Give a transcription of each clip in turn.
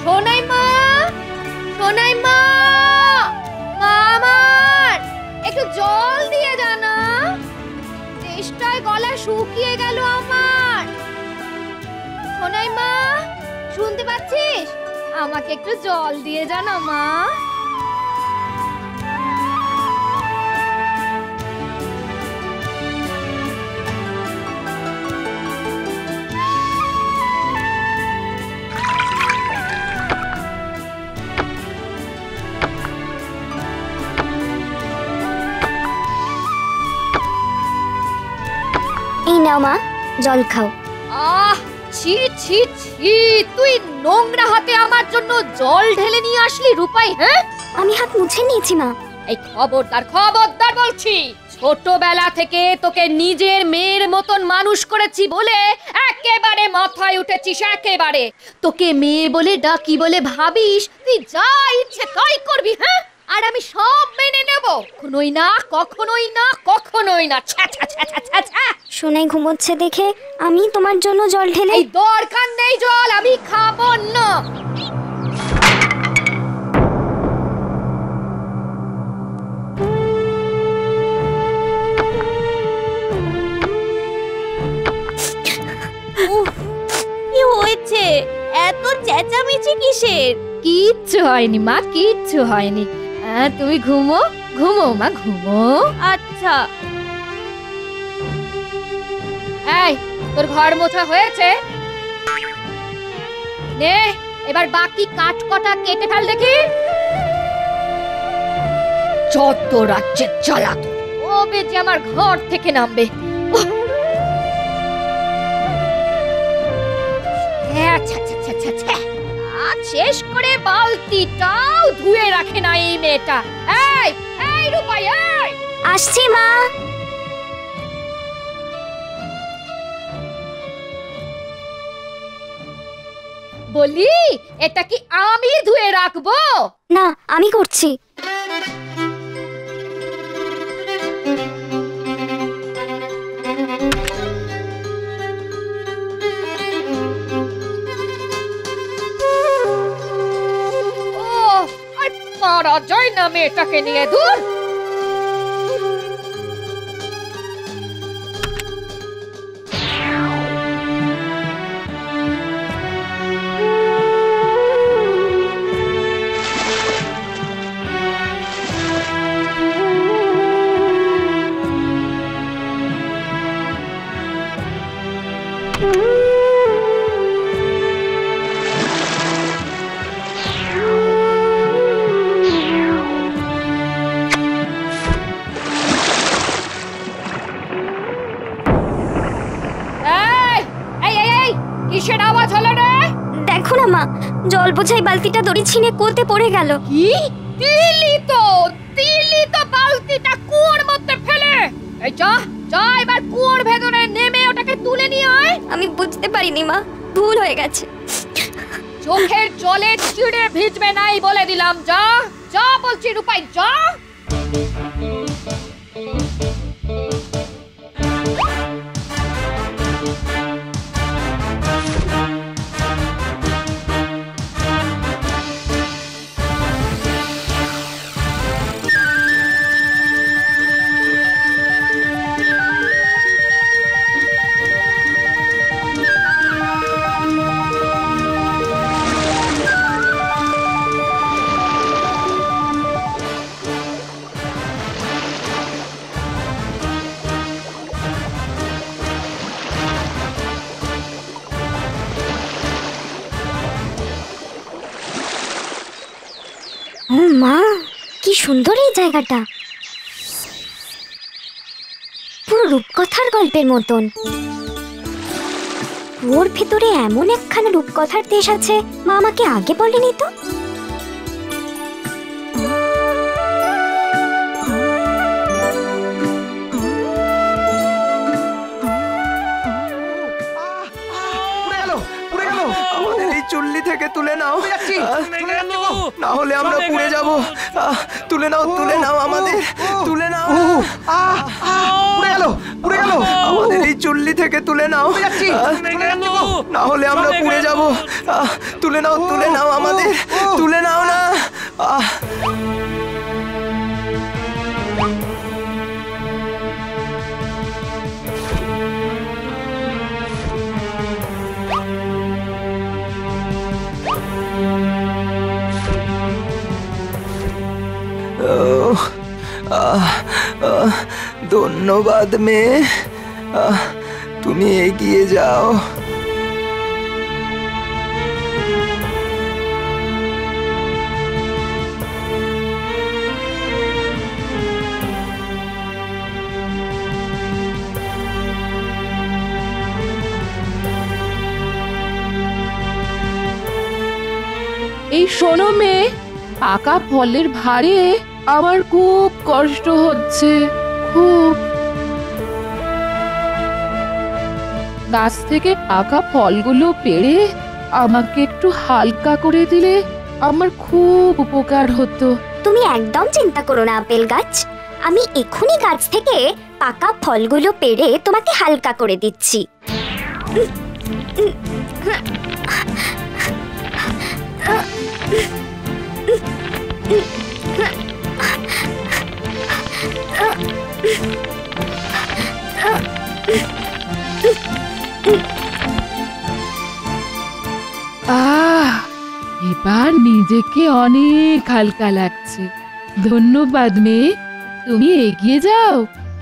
সোনাই মা, সোনাই মা, মা আমার একটু জল দিয়ে জানা, চেষ্টায় গলা শুকিয়ে গেল আমার। সোনাই মা, শুনতে পাচ্ছিস? আমাকে একটু জল দিয়ে জানা মা। এই নাও মা, জল খাও। আহ, ছি ছি ছি, তুই নোংরা হাতে আমার জন্য জল ঢেলে নিয়ে আসলি রূপাই? হ্যাঁ, আমি হাত মুছে নিয়েছি মা। এই খবরদার খবরদার বলছি, ছোটবেলা থেকে তোকে নিজের মেয়ের মতন মানুষ করেছি বলে একেবারে মাথায় উঠেছিস একেবারে। তোকে মেয়ে বলে ডাকি বলে ভাবিস, তুই যা ইচ্ছে তাই করবি। হ্যাঁ, আর আমি সব মেনে নেব? কখনোই না, কখনোই না, কখনোই না। ছ্যা ছ্যা ছ্যা ছ্যা ছ্যা। সোনাই ঘুমোচ্ছে দেখে আমি তোমার জন্য জল ঢেলে। এই দরকার নেই জল, আমি খাবো না। কি হয়েছে? এত চেঁচামেচি কিসের? কিচ্ছু হয়নি মা, কিচ্ছু হয়নি। তুমি ঘুমো, ঘুমো মা, ঘুমো। আচ্ছা। এই, তোর ঘর মোছা হয়েছে? নে, এবার বাকি কাঠ কটা কেটে ফেল দেখি। যত রাজ্যের জ্বালাতো, কবে যে আমার ঘর থেকে নামবে। শেষ করে বালতিটাও ধুয়ে রাখে না এই মেয়েটা। এই এই রূপাই, এই আসছি মা। বলি, এটা কি আমি ধুয়ে রাখবো? না, আমি করছি। পারা যায় না মেয়েটাকে নিয়ে, দূর। কিসের আওয়াজ হলো রে? দেখো না মা, জল বোঝাই বালতিটা দড়ি ছিঁড়ে কোতে পড়ে গেল। কি? দিলি তো বালতিটা কুয়োর মধ্যে ফেলে। এই যা যা, এবার কুয়োর ভেতরে নেমে ওটাকে তুলে নিয়ে আয়। আমি বুঝতে পারিনি মা, ভুল হয়ে গেছে। চোখের জলে চিড়ে ভিজবে নাই বলে দিলাম। যা যা বলছি রূপাই, যা। মা, কি সুন্দর এই জায়গাটা, পুরো রূপকথার গল্পের মতন। ওর ভেতরে এমন একখানা রূপকথার দেশ আছে, মা আমাকে আগে বলেনি তো। চুল্লি থেকে তুলে নাও, না হলে আমরা পুড়ে যাব। তুলে নাও, তুলে নাও, আমাদের তুলে নাও। পুড়ে গেল আমাদের এই চুল্লি থেকে তুলে নাও না হলে আমরা পুড়ে যাব তুলে নাও আমাদের তুলে নাও না ধন্যবাদ মেয়ে তুমি এগিয়ে যাও এই শোনো মেয়ে, পাকা ফলের ভারে আমার খুব কষ্ট হচ্ছে, খুব। গাছ থেকে পাকা ফলগুলো পেড়ে আমাকে একটু হালকা করে দিলে আমার খুব উপকার হতো। তুমি একদম চিন্তা করো না আপেল গাছ, আমি এক্ষুনি গাছ থেকে পাকা ফলগুলো পেড়ে তোমাকে হালকা করে দিচ্ছি। এবার নিজেকে অনেক হালকা লাগছে। ধন্যবাদ মেয়ে, তুমি এগিয়ে যাও।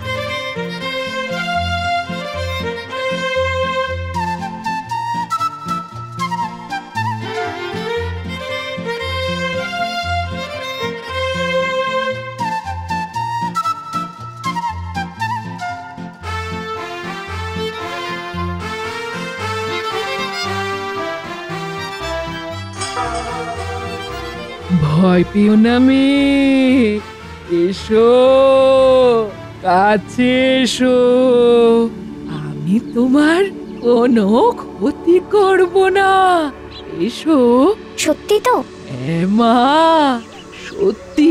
ভয় পেও না মেয়ে, এসো কাছে এসো, আমি তোমার কোনো ক্ষতি করব না, এসো। সত্যি তো? হ্যাঁ মা, সত্যি।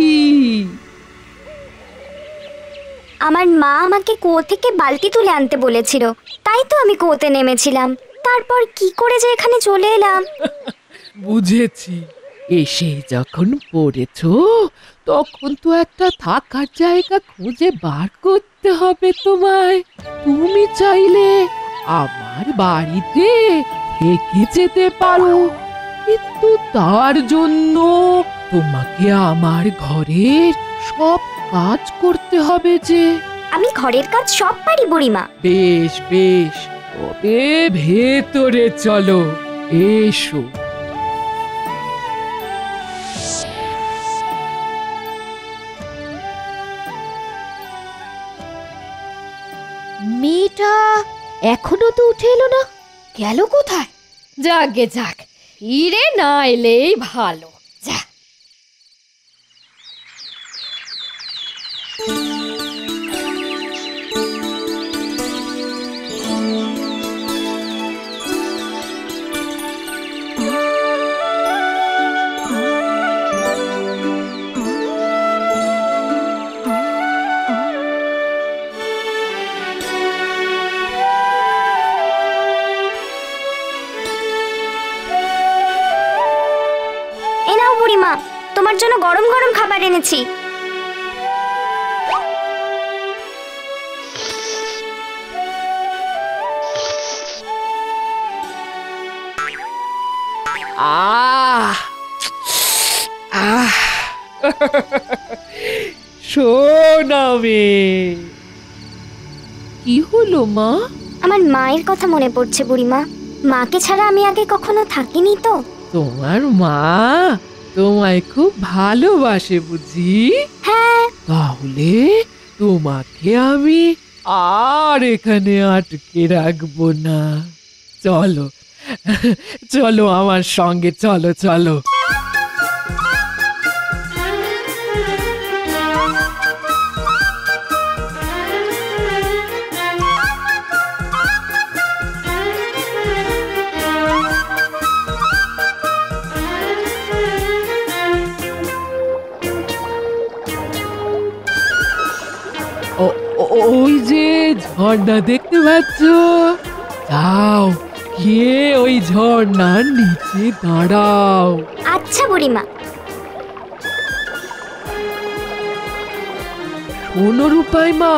আমার মা আমাকে কুয়ো থেকে বালতি তুলে আনতে বলেছিল, তাই তো আমি কুয়োতে নেমেছিলাম। তারপর কি করে যে এখানে চলে এলাম। বুঝেছি, এসে যখন পড়েছো তখন তো একটা থাকার জায়গা খুঁজে বার করতে হবে তোমায়। তুমি চাইলে আমার বাড়িতে থেকে যেতে পারো, কিন্তু তার জন্য তোমাকে আমার ঘরের সব কাজ করতে হবে যে। আমি ঘরের কাজ সব পারি বুড়িমা। বেশ বেশ, তবে ভেতরে চলো, এসো। মেয়েটা এখনো তো উঠে এলো না, গেল কোথায়? যাক যাক, ফিরে না এলেই ভালো। যা। বুড়িমা, তোমার জন্য গরম গরম খাবার এনেছি। শোনাবে কি হলো মা? আমার মায়ের কথা মনে পড়ছে বুড়িমা। মাকে ছাড়া আমি আগে কখনো থাকিনি তো। তোমার মা তোমায় খুব ভালোবাসে বুঝি? হ্যাঁ। তাহলে তোমাকে আমি আর এখানে আটকে রাখবো না। চলো চলো আমার সঙ্গে, চলো চলো। ওই যে ঝর্ণা দেখতে পাচ্ছ? যাও গিয়ে ওই ঝর্ণার নিচে দাঁড়াও। আচ্ছা বুড়িমা। শোনো রূপাই মা,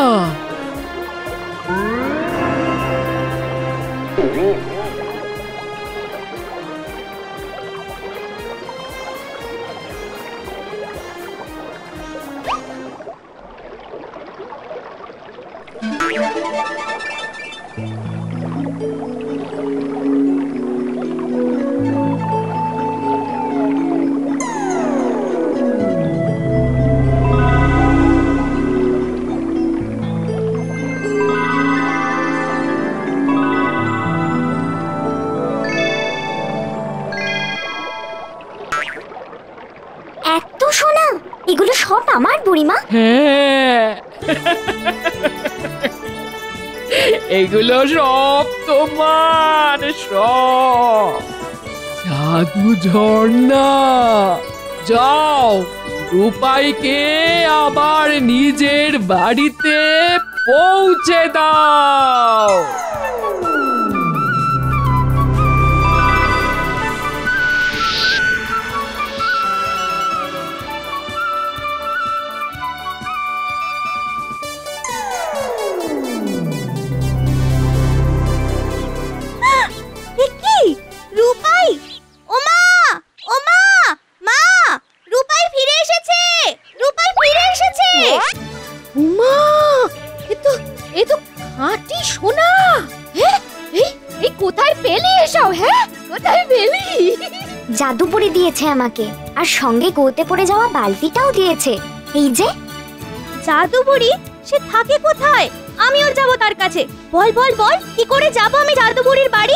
এত সোনা, এগুলো সব আমার বুড়িমা? হ্যাঁ এগুলো সব তোমার, সব জাদু ঝর্ণা। যাও রূপাইকে আবার নিজের বাড়িতে পৌঁছে দাও। কি রূপাই? ওমা ওমা মা, রূপাই ফিরে এসেছে, রূপাই ফিরে এসেছে। উমা, এ তো খাঁটি সোনা। এই কোথায় পেলি এসব? হ্যাঁ, কোথায় পেলি? জাদু বুড়ি দিয়েছে আমাকে, আর সঙ্গে গোতে পড়ে যাওয়া বালতিটাও দিয়েছে। এই যে। জাদু বুড়ি সে থাকে কোথায়? আমিও যাব তার কাছে। বল বল বল, কি করে যাব আমি জাদু বুড়ির বাড়ি?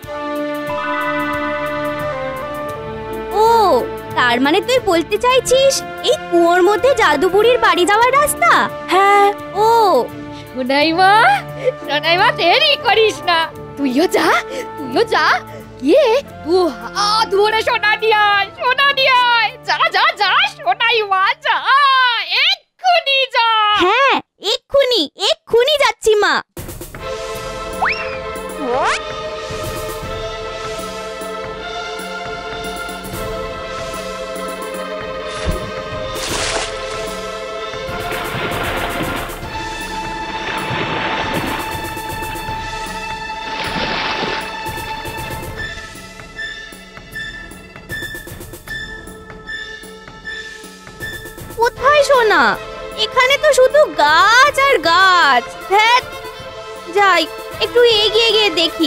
ও, তার মানে তুই বলতে চাইছিস এই কুয়োর মধ্যে জাদু বুড়ির বাড়ি যাওয়ার রাস্তা? হ্যাঁ। ও সোনাইমা, সোনাইমা দেরি করিস না, তুইও যা গিয়ে দু হাত ভরে সোনা নিয়ে আয়, সোনা নিয়ে আয়। যা যা যা সোনাইমা, যা এক্ষুনি যা। হ্যাঁ, এক্ষুনি যাচ্ছি মা। কোথায় সোনা? এখানে তো শুধু গাছ আর গাছ। ধ্যাৎ, যাই একটু এগিয়ে গিয়ে দেখি।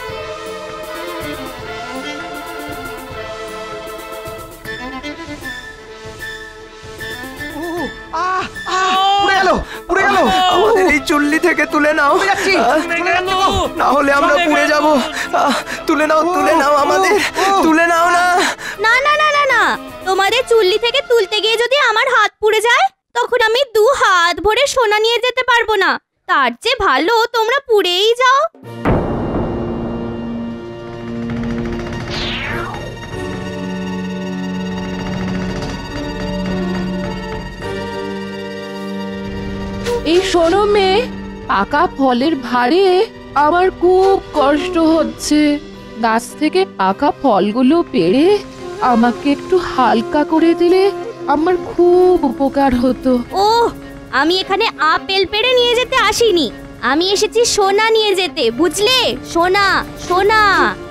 পুড়ে গেল। আমাদের এই চুল্লি থেকে তুলে নাও, না হলে আমরা পুড়ে যাব। তুলে নাও আমাদের, তুলে নাও না। না না না না না, তোমাদের চুল্লি থেকে তুলতে গিয়ে যদি আমার হাত পুড়ে যায়, তখন আমি দু হাত ভরে সোনা নিয়ে যেতে পারবো না। তার চেয়ে ভালো তোমরা পুড়েই যাও। এই শোনো মেয়ে, পাকা ফলের ভারে আমার খুব কষ্ট হচ্ছে। গাছ থেকে পাকা ফলগুলো পেড়ে আমাকে একটু হালকা করে দিলে আমার খুব উপকার হতো। ওহ, আমি এখানে আপেল পেড়ে নিয়ে যেতে আসিনি, আমি এসেছি সোনা নিয়ে যেতে, বুঝলে? সোনা সোনা।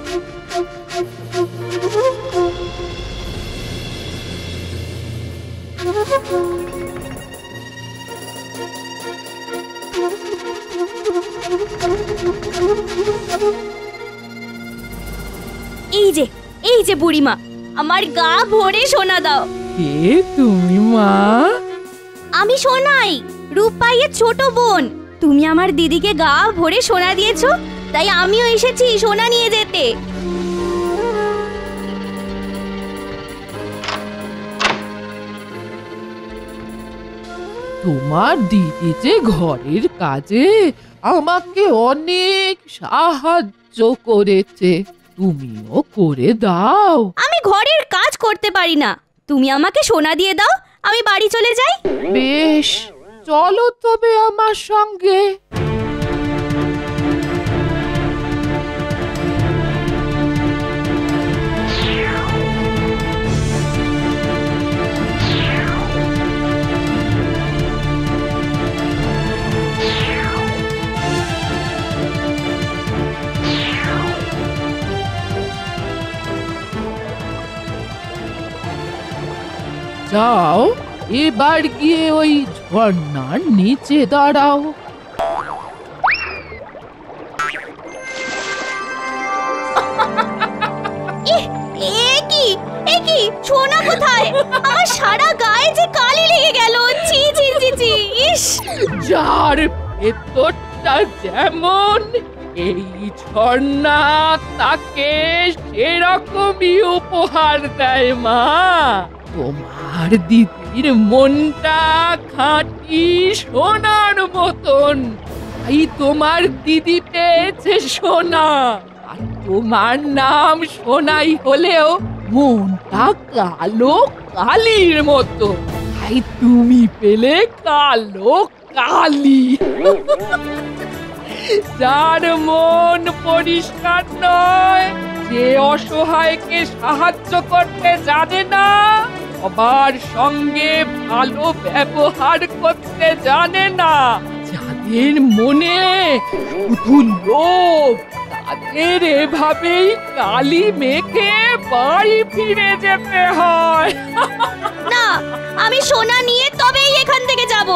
এই যে বুড়িমা, আমার গা ভরে সোনা দাও। কে তুমি মা? আমি সোনাই, রূপাইয়ের ছোট বোন। তুমি আমার দিদিকে গা ভরে সোনা দিয়েছো, তাই আমিও এসেছি সোনা নিয়ে যেতে। তোমার দিদি যে ঘরের কাজে আমাকে অনেক সাহায্য করেছে, তুমিও করে দাও। আমি ঘরের কাজ করতে পারি না, তুমি আমাকে সোনা দিয়ে দাও, আমি বাড়ি চলে যাই। বেশ, চলো তবে আমার সঙ্গে। যাও এবার গিয়ে ওই ঝর্ণার নিচে দাঁড়াও। এ কি সোনা কোথায়? আমার সারা গায়ে যে কালি লেগে গেল। ছি ছি ছি ছি, ইস! যার ভেতরটা যেমন এই ঝর্ণা তাকে সেরকমই উপহার দেয় মা। তোমার দিদির মনটা খাঁটি সোনার মতন, তাই তোমার দিদি পেয়েছে সোনা। আর তোমার নাম সোনাই হলেও মনটা কালো কালির মতো, তাই তুমি পেলে কালো কালি। যার মন পরিষ্কার নয়, যে অসহায়কে সাহায্য করতে জানে না, সবার সঙ্গে ভালো ব্যবহার করতে জানে না, যাদের মনে শুধু লোভ, তাদের এভাবেই কালি মেখে বাড়ি ফিরে যেতে হয়। না, আমি সোনা নিয়ে তবেই এখান থেকে যাব।